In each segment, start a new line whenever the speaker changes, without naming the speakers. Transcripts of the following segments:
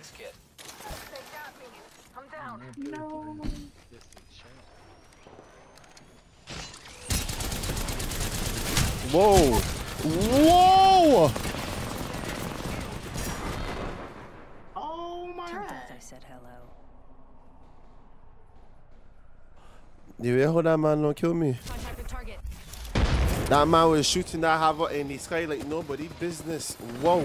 this kid.
They got me. I'm down.
No.
Whoa! Whoa!
Oh my god.
I said hello.
You hear how that man don't kill me?
Contact the target.
That man was shooting that havoc in the sky like nobody business. Whoa.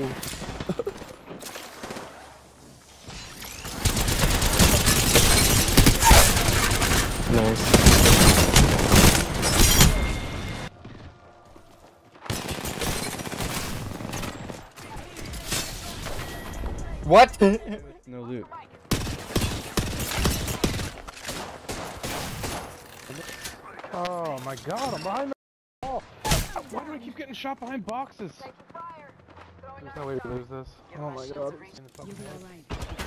Nice.
What?
No loot.
Oh my god, I'm behind the wall.
Why do I keep getting shot behind boxes?
There's no way to lose this. Oh my god.
You'll be alright.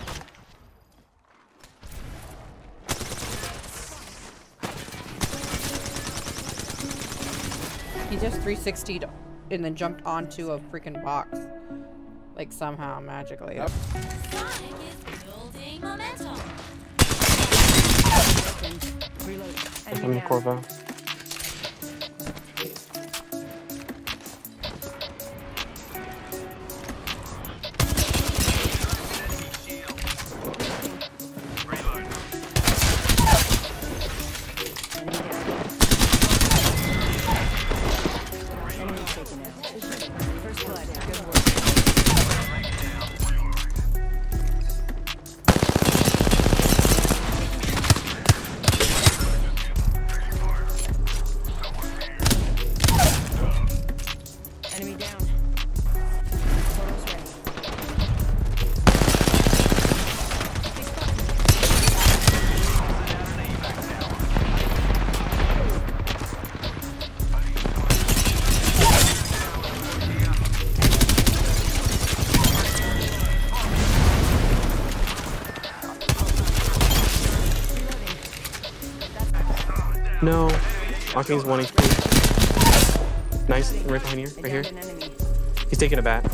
He just 360'd and then jumped onto a freaking box. Like somehow, magically.
Sonic is building momentum. Reload.
I'm in Corvo.
First blood. Good work. Enemy down. Photos ready.
No. Ocking's 1 HP. Nice. Right behind you. Right here.
An enemy.
He's taking a bat.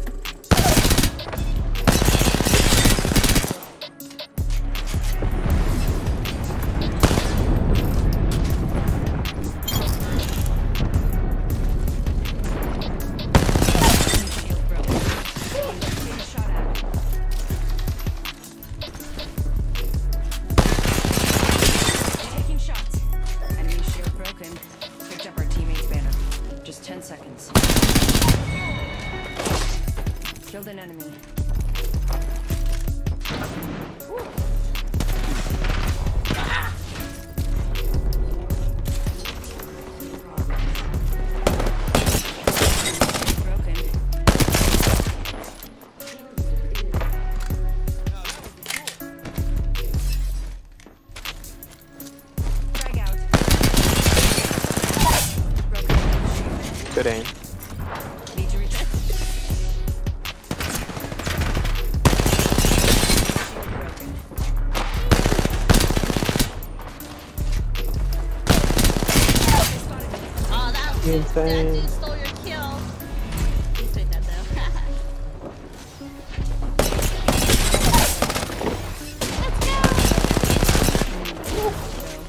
Shield broken. Getting shot at. Taking shots. Enemy shield broken. Picked up our teammate's banner. Just 10 seconds. Killed an enemy. Broken. Frag out. Broken.
Good aim.
Need to recheck.
Oh, that dude stole your kill. You took that though. Let's go.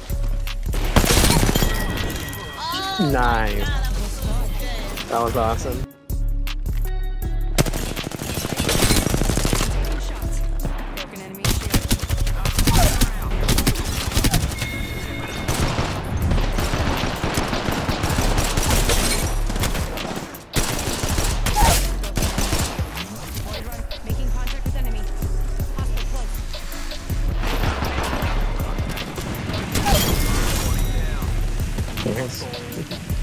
Oh,
Nice.
God, that was so good.
That was awesome.
Taking shots. Broken enemy shield. Void run. Making contact with enemy. Hostile close.
Nice.